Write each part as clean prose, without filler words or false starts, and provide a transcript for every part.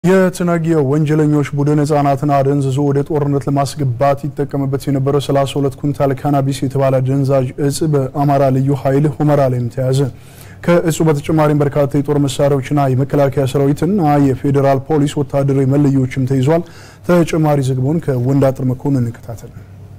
የትህነግ ወንጀለኞች ቡድን ህጻናትን አደንዝዞ ወደ ጦርነት ለማስገባት ይጠቀሙበት የነበረ 32 ኩንታል ካናቢስ የተባለ አደንዛዥ እጽ በአማራ ልዩ ኃይል አምሃራ ላይ ተያዘ። ከእጹ በተጨማሪም በርካታ የጦር መሳሪያዎችና የመከላከያ ሰራዊትና የፌደራል ፖሊስ ወታደራዊ መለዮችም ተይዟል። ተጨማሪ ዘገባውን ከወንዳጥር መኮንን እንከታተል።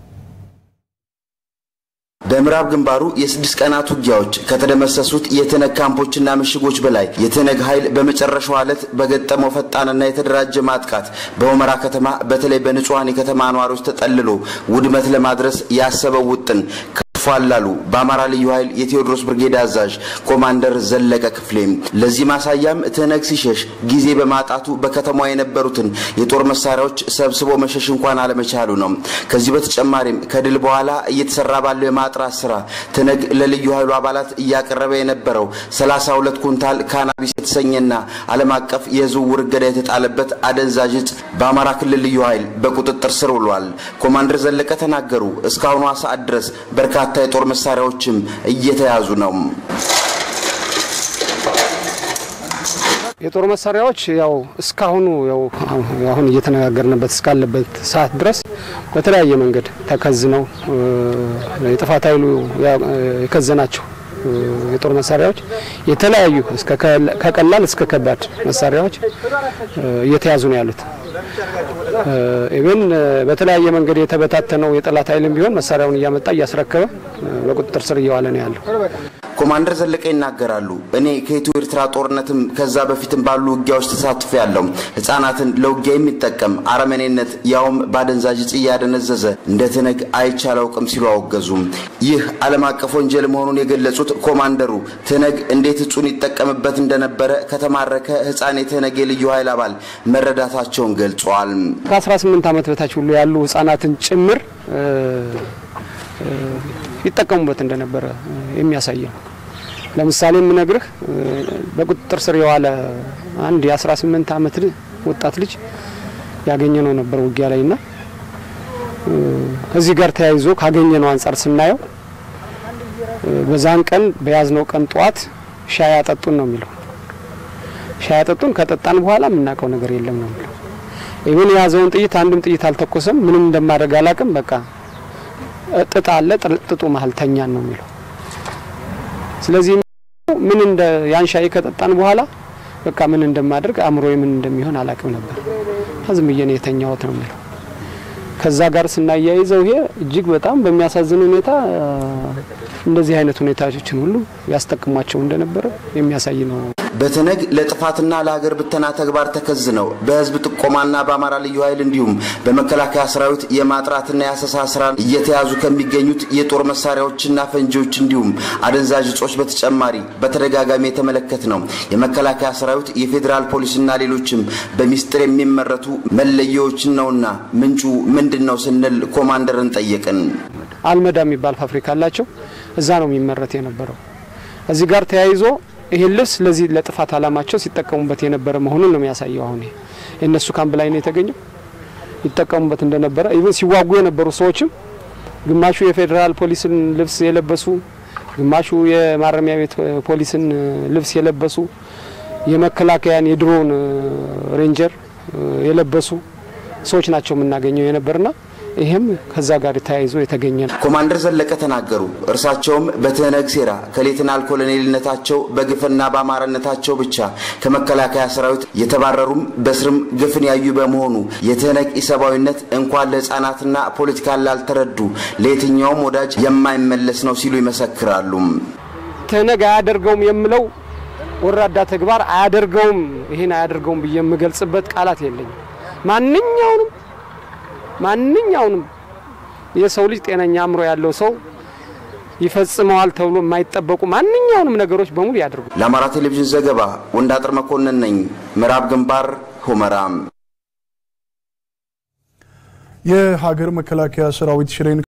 በምዕራብ ግንባሩ የ6 ቀናት ውጊያዎች ከተደመሰሱት የትህነግ ካምፖችና ምሽጎች በላይ የትህነግ ኃይል በመጨረሻው ዕለት በገጠመው ፈጣንና የተደራጀ ማጥቃት በአማራ ከተማ በተለይ በንጹሃን የከተማ ነዋሪዎች ተጠልሎ ውድመት ለማድረስ ያሰበው ውጥን ፋላሉ በአማራ ልዩ ኃይል የቴዎድሮስ ብርጌድ አዛዥ ኮማንደር ዘለቀ ክፍሌም ለዚህ ማሳያም ትህነግ ሲሸሽ ጊዜ በማጣቱ በከተማው የነበሩትን የጦር መሳሪያዎች ሰብስቦ መሸሽ እንኳን አለመቻሉ ነው። ከዚህ በተጨማሪም ከድል በኋላ እየተሰራ ባለው የማጥራት ስራ ትህነግ ለልዩ ኃይሉ አባላት እያቀረበ የነበረው 32 ኩንታል ካናቢስ የተሰኘና ዓለም አቀፍ የዝውውር እገዳ የተጣለበት አደንዛዥ በአማራ ክልል ልዩ ኃይል በቁጥጥር ስር ውሏል። ኮማንደር ዘለቀ ተናገሩ። እስካሁን ሰዓት ድረስ በርካታ የጦር መሳሪያዎችም እየተያዙ ነው። የጦር መሳሪያዎች ያው እስካሁን አሁን እየተነጋገርንበት እስካለበት ሰዓት ድረስ በተለያየ መንገድ ተከዝነው የጥፋት ኃይሉ የከዘናቸው የጦር መሳሪያዎች የተለያዩ ከቀላል እስከ ከባድ መሳሪያዎች እየተያዙ ነው ያሉት። ኢቭን በተለያየ መንገድ የተበታተነው የጠላት ኃይልም ቢሆን መሳሪያውን እያመጣ እያስረከበ በቁጥጥር ስር እየዋለ ነው ያለው። ኮማንደር ዘለቀ ይናገራሉ። እኔ ከኢትዮ ኤርትራ ጦርነትም ከዛ በፊትም ባሉ ውጊያዎች ተሳትፌያለሁ። ህጻናትን ለውጊያ የሚጠቀም አረመኔነት ያውም ባደንዛዥ ያደነዘዘ እንደ ትህነግ አይቻላውቅም ሲሉ አወገዙ። ይህ ዓለም አቀፍ ወንጀል መሆኑን የገለጹት ኮማንደሩ ትህነግ እንዴት እጹን ይጠቀምበት እንደነበረ ከተማረከ ህጻን የትህነግ ልዩ ኃይል አባል መረዳታቸውን ገልጸዋል። ከ18 ዓመት በታች ሁሉ ያሉ ህጻናትን ጭምር ይጠቀሙበት እንደነበረ የሚያሳይ ነው። ለምሳሌ ምነግርህ በቁጥጥር ስር የዋለ አንድ የ18 ዓመት ወጣት ልጅ ያገኘነው ነበር ውጊያ ላይና እዚህ ጋር ተያይዞ ካገኘነው አንፃር ስናየው በዛን ቀን በያዝነው ቀን ጧት ሻይ አጠጡን ነው የሚለው። ሻይ አጠጡን ከጠጣን በኋላ ምናቀው ነገር የለም ነው የሚለው። ኢቭን ያዘውን ጥይት አንድም ጥይት አልተኮሰም። ምንም እንደማደርግ አላቅም። በቃ ጥጣ አለ ጥጡ መሃል ተኛን ነው የሚለው። ስለዚህ ምን እንደ ያን ሻይ ከጠጣን በኋላ በቃ ምን እንደማደርግ አምሮዬ ምን እንደሚሆን አላቅም ነበር። አዝም ይየኔ የተኛውት ነው የሚለው። ከዛ ጋር ስናያይዘው ይሄ እጅግ በጣም በሚያሳዝን ሁኔታ እንደዚህ አይነት ሁኔታዎችን ሁሉ ያስጠቅሟቸው እንደነበረ የሚያሳይ ነው። በትህነግ ለጥፋትና ለሀገር ብተና ተግባር ተከዝነው በህዝብ ጥቆማና በአማራ ልዩ ኃይል እንዲሁም በመከላከያ ሰራዊት የማጥራትና ያሰሳ ስራ እየተያዙ ከሚገኙት የጦር መሳሪያዎችና ፈንጂዎች እንዲሁም አደንዛዥ እጾች በተጨማሪ በተደጋጋሚ የተመለከት ነው የመከላከያ ሰራዊት የፌደራል ፖሊስና ሌሎችም በሚስጥር የሚመረቱ መለዮች ነውና ምንጩ ምንድነው ስንል ኮማንደርን ጠየቅን። አልመዳ የሚባል ፋብሪካ አላቸው። እዛ ነው የሚመረት የነበረው። እዚህ ጋር ተያይዞ ይሄ ልብስ ለዚህ ለጥፋት አላማቸው ሲጠቀሙበት የነበረ መሆኑን ነው የሚያሳየው። አሁን እነሱ ካምፕ ላይ ነው የተገኘው ይጠቀሙበት እንደነበረ ኢቭን ሲዋጉ የነበሩ ሰዎችም ግማሹ የፌደራል ፖሊስን ልብስ የለበሱ፣ ግማሹ የማረሚያ ቤት ፖሊስን ልብስ የለበሱ፣ የመከላከያን የድሮን ሬንጀር የለበሱ ሰዎች ናቸው የምናገኘው የነበርና ይሄም ከዛ ጋር ተያይዞ የተገኘ ነው። ኮማንደር ዘለቀ ተናገሩ። እርሳቸውም በትህነግ ሴራ ከሌተናል ኮሎኔልነታቸው በግፍና በአማራነታቸው ብቻ ከመከላከያ ሰራዊት የተባረሩም በስርም ግፍን ያዩ በመሆኑ የትህነግ ኢሰባዊነት እንኳን ለህፃናትና ፖለቲካን ላልተረዱ ለየትኛውም ወዳጅ የማይመለስ ነው ሲሉ ይመሰክራሉ። ትህነግ አያደርገውም የምለው ወራዳ ተግባር አያደርገውም ይሄን አያደርገውም ብዬ የምገልጽበት ቃላት የለኝም። ማንኛውንም የሰው ልጅ ጤነኛ አምሮ ያለው ሰው ይፈጽመዋል ተብሎ የማይጠበቁ ማንኛውንም ነገሮች በሙሉ ያደርጉ። ለአማራ ቴሌቪዥን ዘገባ ወንዳጥር መኮንን ነኝ። ምዕራብ ግንባር አምሃራ። የሀገር መከላከያ ሰራዊት ሽሬን